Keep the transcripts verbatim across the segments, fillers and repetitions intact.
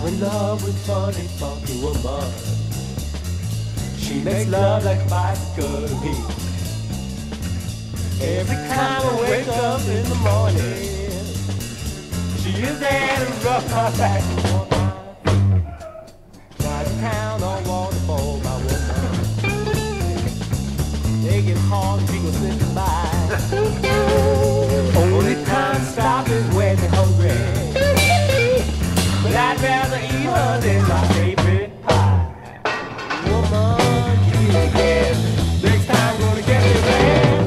I'm in love with funny, funky woman. She makes love like a bicycle heat. Every time I wake up in the morning, she is there to rub my back on my feet. Try to count on waterfall, my woman. They get hard, people slipping by. Only time to stop is when they're hungry. But I'd rather eat her than my favorite pie. Woman, you again. Next time, gonna get me back.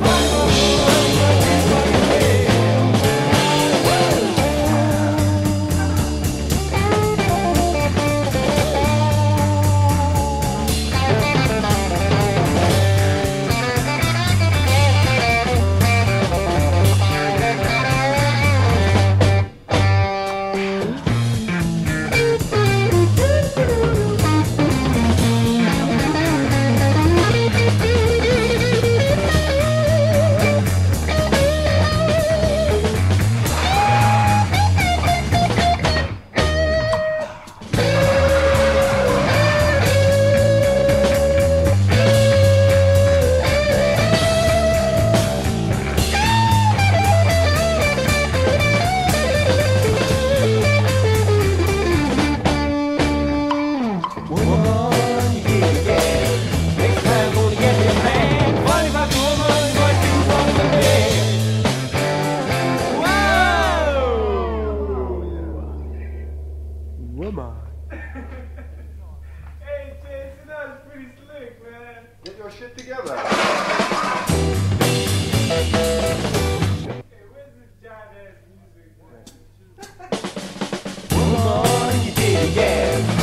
Hey, Jason, that was pretty slick, man. Get your shit together. Hey, where's this jive ass music? Woman, you did it again.